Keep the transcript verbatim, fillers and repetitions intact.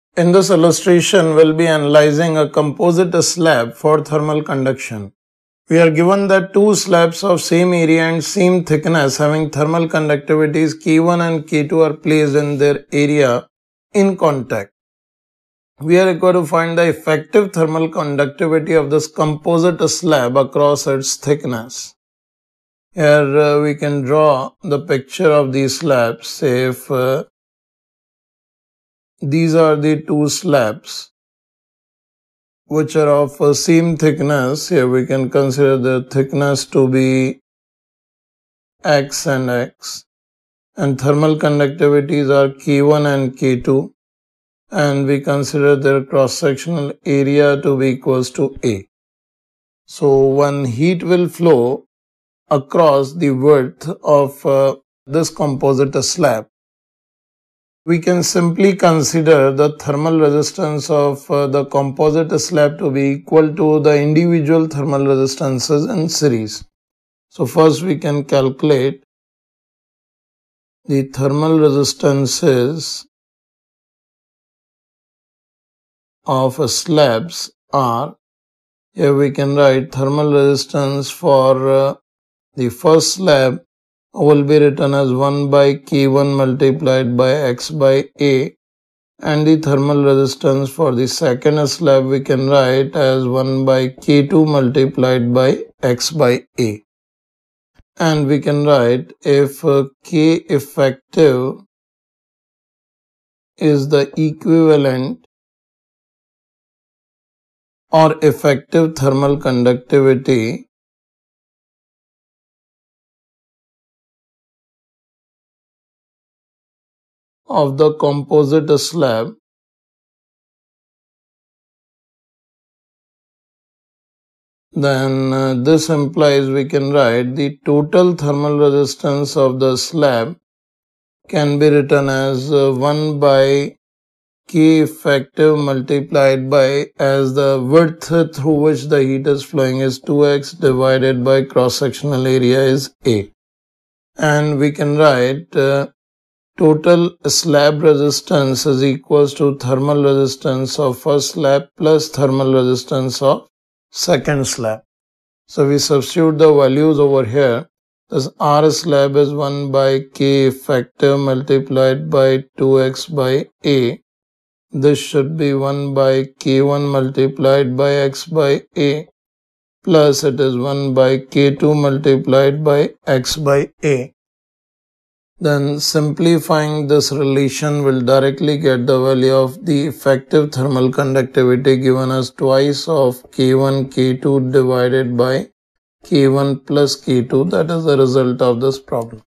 In this illustration, we'll be analyzing a composite slab for thermal conduction. We are given that two slabs of same area and same thickness having thermal conductivities K one and K two are placed in their area in contact. We are required to find the effective thermal conductivity of this composite slab across its thickness. Here uh, we can draw the picture of these slabs. Say if uh, these are the two slabs which are of uh, same thickness. Here we can consider the thickness to be X and X, and thermal conductivities are K one and K two, and we consider their cross-sectional area to be equals to A. So when heat will flow across the width of uh, this composite slab, we can simply consider the thermal resistance of uh, the composite slab to be equal to the individual thermal resistances in series. So first we can calculate the thermal resistances of slabs are. Here we can write thermal resistance for uh, the first slab will be written as one by K one multiplied by X by A, and the thermal resistance for the second slab we can write as one by K two multiplied by X by A. And we can write if uh, K effective is the equivalent or effective thermal conductivity of the composite slab, then uh, this implies we can write the total thermal resistance of the slab can be written as uh, one by K effective multiplied by, as the width through which the heat is flowing is two X divided by cross-sectional area is A. And we can write uh, total slab resistance is equals to thermal resistance of first slab plus thermal resistance of second slab. So we substitute the values over here. This R slab is one by K effective multiplied by two X by A. This should be one by K one multiplied by X by A, plus it is one by K two multiplied by X by A. Then simplifying this relation will directly get the value of the effective thermal conductivity given as twice of K one K two divided by K one plus K two. That is the result of this problem.